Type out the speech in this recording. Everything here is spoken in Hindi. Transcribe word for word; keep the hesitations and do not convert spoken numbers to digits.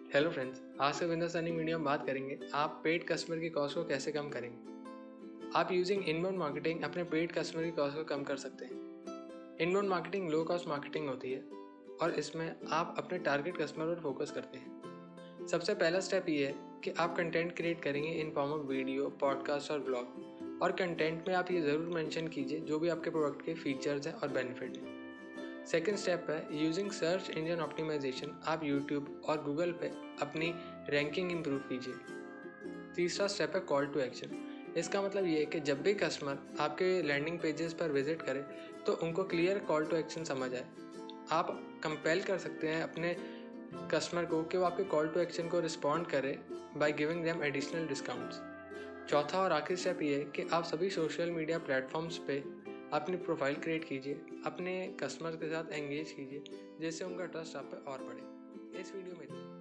हेलो फ्रेंड्स, आज से विंदर अर्निंग वीडियो में बात करेंगे आप पेड कस्टमर की कॉस्ट को कैसे कम करेंगे। आप यूजिंग इनबाउंड मार्केटिंग अपने पेड कस्टमर की कॉस्ट को कम कर सकते हैं। Inbound marketing low cost marketing होती है और इसमें आप अपने टारगेट कस्टमर पर फोकस करते हैं। सबसे पहला स्टेप ये है कि आप कंटेंट क्रिएट करेंगे in form of video, podcast और ब्लॉग। और कंटेंट में आप ये ज़रूर मेंशन कीजिए जो भी आपके प्रोडक्ट के फीचर्स हैं और बेनिफिट हैं। सेकेंड स्टेप है यूजिंग सर्च इंजन ऑप्टिमाइजेशन। आप यूट्यूब और गूगल पे अपनी रैंकिंग इंप्रूव कीजिए। तीसरा स्टेप है कॉल टू एक्शन। इसका मतलब ये है कि जब भी कस्टमर आपके लैंडिंग पेजेस पर विजिट करे तो उनको क्लियर कॉल टू एक्शन समझ आए। आप कंपेल कर सकते हैं अपने कस्टमर को कि वो आपके कॉल टू एक्शन को रिस्पॉन्ड करे by giving them additional discounts. चौथा और आखिरी स्टेप ये है कि आप सभी सोशल मीडिया प्लेटफॉर्म्स पे अपनी प्रोफाइल क्रिएट कीजिए, अपने कस्टमर के साथ एंगेज कीजिए जिससे उनका ट्रस्ट आप पे और बढ़े। इस वीडियो में